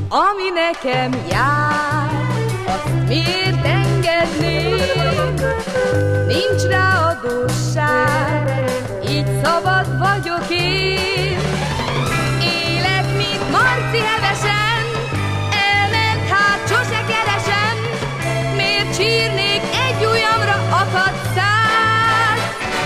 ami nekem jár, azt miért engedném? Nincs rá adósság, így szabad vagyok én. Élek, mint Marci hevesen, elment, hát sose keresem. Miért sírnék egy ujjamra akadt száz?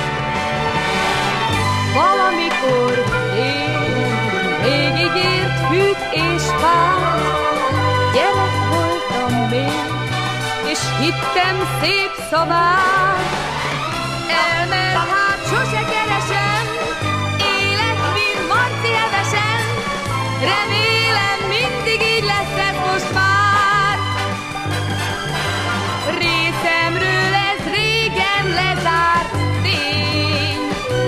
Valamikor én még ígért hűt és fát. Gyerek voltam még, és hittem szép szavát. Elment, hát sose keresem. Élek, mint Marci hevesen. Remélem, mindig így lesz ez most már. Részemről ez régen lezárt tény.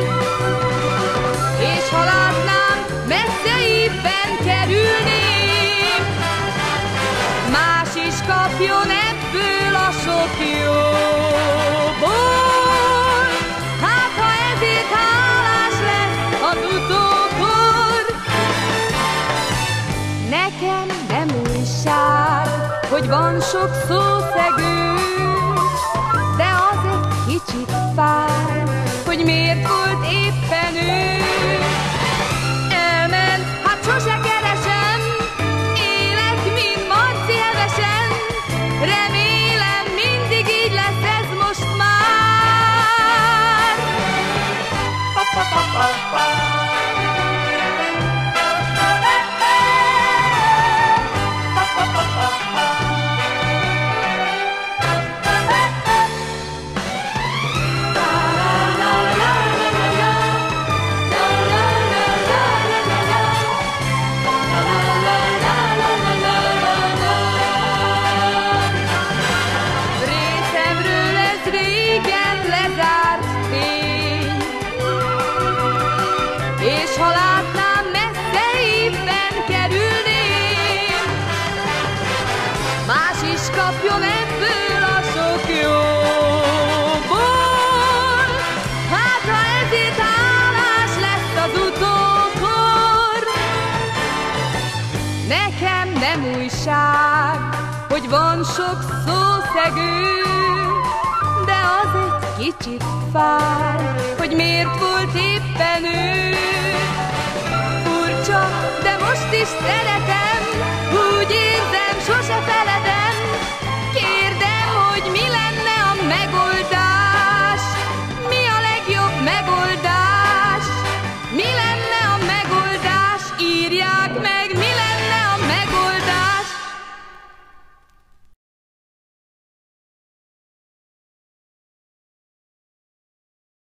És ha látnám, messzeibben kerülném, más is kapjon ebből a sok jóból. Hát ha ezért hálás lesz az utókor. Nekem nem újság, hogy van sok szószegő, de az egy kicsit fáj, hogy miért volt éppen ő. Elment, hát sose keresem. Élek, mint Marci hevesen. Remélem, mindig így lesz ez most már. Részemről ez régen lezárt tény. És ha látnám, messzeibben kerülném, más is kapjon ebből a sok jóból. Hát ha ezért hálás lesz az utókor. Nekem nem újság, hogy van sok szószegő, de az egy kicsit fáj, hogy miért volt éppen ő. Furcsa, de most is szeretem, úgy érzem, sose feledem. Kérdem, hogy mi lenne a megoldás.